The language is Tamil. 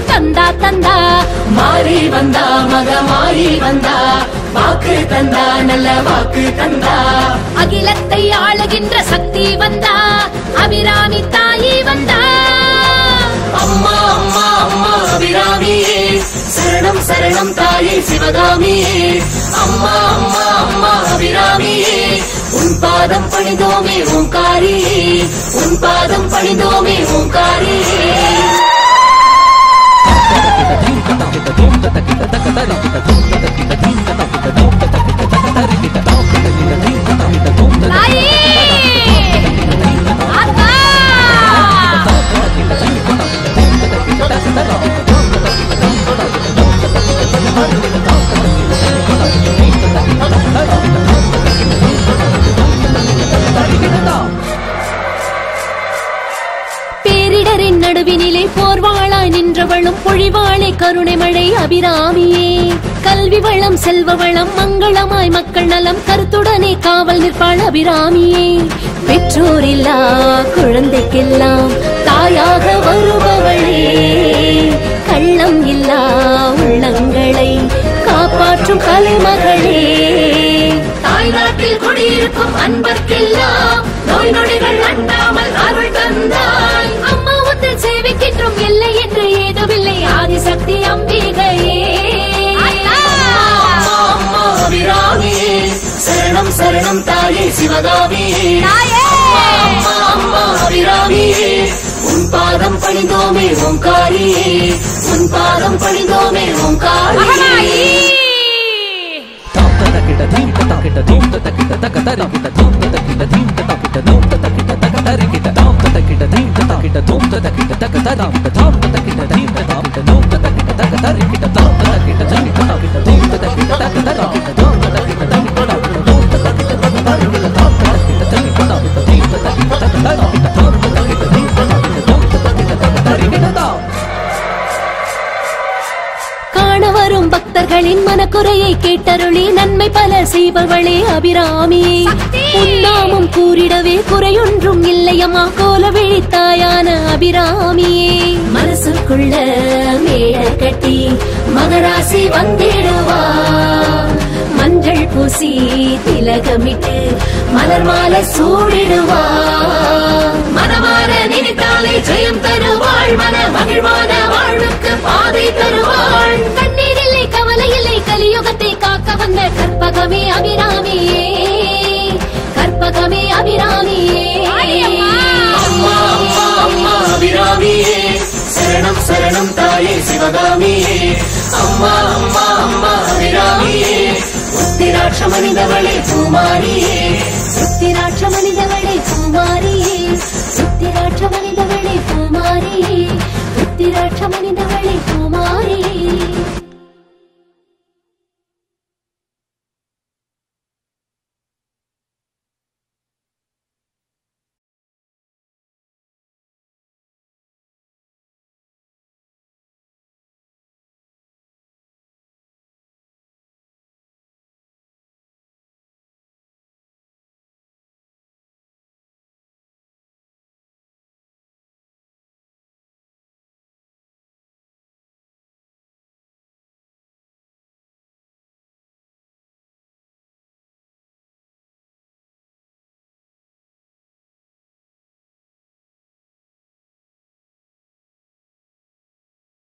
தந்தா தந்தா மாறி வந்தா மக மாறி வந்தா வாக்கு தந்தா நல்ல வாக்கு தந்தா அகிலத்தை ஆளுகின்ற சக்தி வந்தா அபிராமி தாயி வந்தா அம்மா அம்மா அம்மா அபிராமியே சரணம் சரணம் தாயே சிவகாமியே அம்மா அம்மா அம்மா அபிராமியே உன் பாதம் பணிந்தோமே ஓங்காரியே உன் பாதம் பணிந்தோமே ஓங்காரியே பேரிடரின் நடுவினிலே போர்வாளாய் நின்றவளும் பொழிவாளை கருணை மழை அபிராமியே கல்வி வளம் செல்வ வளம் மங்களமாய் மக்கள் நலம் கருத்துடனே காவல் நிற்பாள் அபிராமியே பெற்றோரில்லா குழந்தைக்கெல்லாம் தாயாக வருபவளே கள்ளம் இல்லா உள்ளங்களை காப்பாற்றும் கலைமகளே தாய்நாட்டில் குடியிருக்கும் அன்பர்க்கெல்லாம் நோய் நொடிகள் அண்டாமல் அருள் தந்தாய் அம்மா உந்தன் சேவைக்கின்றும் இல்லை என்று ஏதுமில்லை ஆதிசக்தி அம்பிகையே அபிராமியே சரணம் சரணம் தாயே சிவகாமியே அம்மா அம்மா அபிராமியே உன் பாதம் பணிந்தோமே ஓங்காரியே உன் பாதம் பணிந்தோமே ஓங்காரியே காணவரும் பக்தர்களின் மனக்குறையை கேட்டருளி நன்மை பல செய்பவளே அபிராமியே உன்னாமம் கூறிடவே குறையொன்றும் இல்லையம்மா கோல விழித்தாயான அபிராமியே மனசுக்குள்ள மேல கட்டி மகராசி வந்திடுவா மஞ்சள் பூசி திலகமிட்டு மலர் மாலை சூடிடுவா மனமாற நினைத்தாலே ஜெயம் தருவாள் மன மகிழ்வான வாழ்வுக்கு பாதை தருவாள் கண்ணீர் இல்லை கவலை இல்லை கலியுகத்தை காக்க வந்த கற்பகமே அபிராமியே கற்பகமே அபிராமியே அம்மா அம்மா அம்மா அபிராமியே சரணம் சரணம் தாயே சிவகாமியே அம்மா அம்மா அம்மா அபிராமியே உத்திராட்ச மனிதவளே பூமாரியே உத்திராட்ச மனிதவளே பூமாரியே உத்திராட்ச மனிதவளே பூமாரியே உத்திராட்ச மனித